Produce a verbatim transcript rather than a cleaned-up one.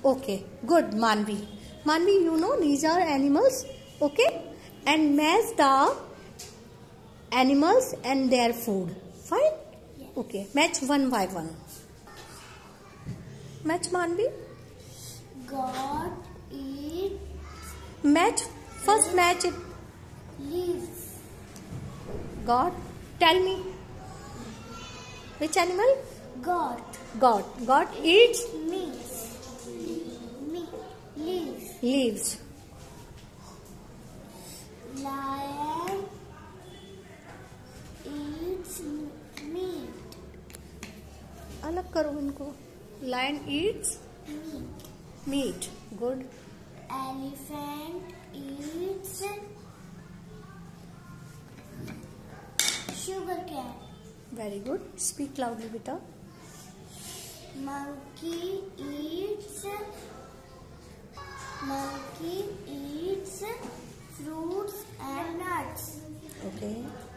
Okay, good, Manvi. Manvi, you know these are animals, okay? And match the animals and their food. Fine? Yes. Okay, match one by one. Match, Manvi. God eats Match. First match it. leaves. God. Tell me. Which animal? God God. God eats meats. Me leaves. leaves. Lion eats meat. अलग करो इनको. Lion eats Meat. meat. Good. Elephant eats sugar cane. Very good. Speak loudly, beta. Monkey eats monkey eats fruits and nuts. Okay.